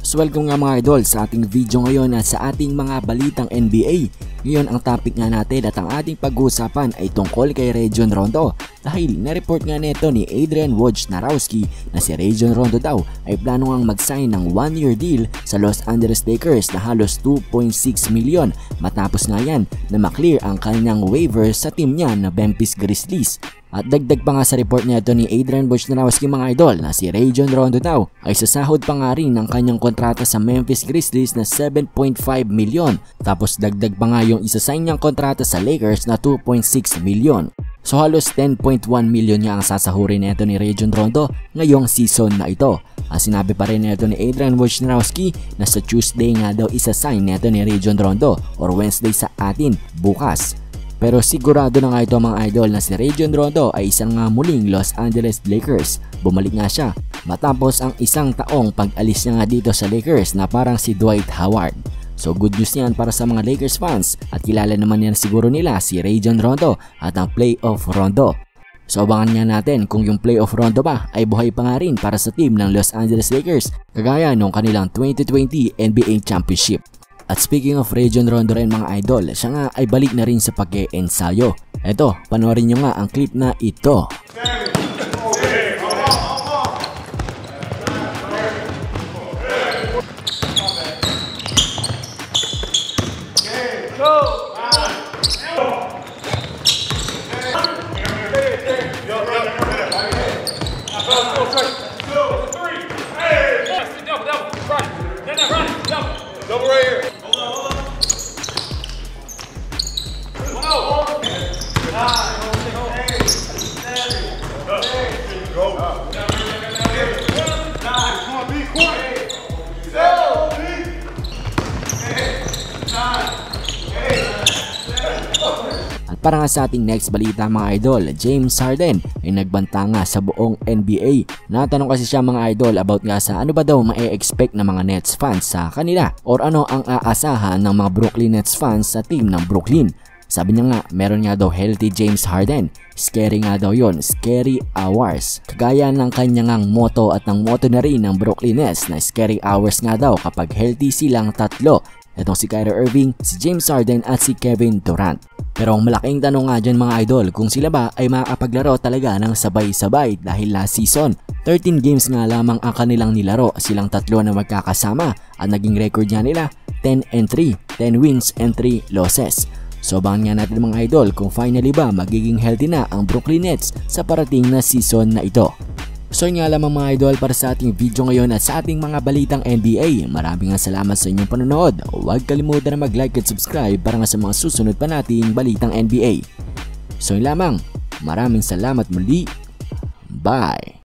So welcome nga mga idol sa ating video ngayon at sa ating mga balitang NBA. Ngayon ang topic nga natin at ang ating pag-uusapan ay tungkol kay Rajon Rondo. Dahil na-report nga nito ni Adrian Wojnarowski na si Rajon Rondo daw ay plano ngang mag-sign ng 1-year deal sa Los Angeles Lakers na halos 2.6 milyon matapos nga yan na maklear ang kanyang waiver sa team niya na Memphis Grizzlies. At dagdag pa nga sa report nito ni Adrian Wojnarowski mga idol na si Rajon Rondo daw ay sasahod pa nga rin ng kanyang kontrata sa Memphis Grizzlies na 7.5 milyon. Tapos dagdag pa nga yung isasign niyang kontrata sa Lakers na 2.6 milyon. So halos 10.1 milyon niya ang sasahurin nito ni Rajon Rondo ngayong season na ito. Ang sinabi pa rin nito ni Adrian Wojnarowski na sa Tuesday nga daw isasign nito ni Rajon Rondo or Wednesday sa atin bukas. Pero sigurado na nga ito mga idol na si Rajon Rondo ay isang nga muling Los Angeles Lakers. Bumalik nga siya matapos ang isang taong pag-alis niya nga dito sa Lakers na parang si Dwight Howard. So good news yan para sa mga Lakers fans at kilala naman yan siguro nila si Rajon Rondo at ang playoff Rondo. So abangan nga natin kung yung playoff Rondo ba ay buhay pa nga rin para sa team ng Los Angeles Lakers kagaya nung kanilang 2020 NBA Championship. At speaking of Rajon Rondo rin mga idol, siya nga ay balik na rin sa pag-e-ensayo. Eto, panoorin nyo nga ang clip na ito. Double right here. At para nga sa ating next balita mga idol, James Harden ay nagbanta nga sa buong NBA. Natanong kasi siya mga idol about nga sa ano ba daw ma-expect ng mga Nets fans sa kanila or ano ang aasahan ng mga Brooklyn Nets fans sa team ng Brooklyn. Sabi niya nga meron nga daw healthy James Harden. Scary nga daw yon, scary hours. Kagaya ng kanyang motto at ng motto na rin ng Brooklyn Nets na scary hours nga daw kapag healthy silang tatlo. Itong si Kyrie Irving, si James Harden at si Kevin Durant. Pero ang malaking tanong nga dyan mga idol kung sila ba ay makakapaglaro talaga ng sabay-sabay dahil last season 13 games nga lamang ang kanilang nilaro silang tatlo na magkakasama at naging record niya nila 10-3, 10 wins and 3 losses. So abangan nga natin mga idol kung finally ba magiging healthy na ang Brooklyn Nets sa parating na season na ito. So yun nga lamang mga idol para sa ating video ngayon at sa ating mga balitang NBA. Maraming salamat sa inyong panonood. Huwag kalimutan na mag-like at subscribe para nga sa mga susunod pa nating balitang NBA. So yun lamang. Maraming salamat muli. Bye!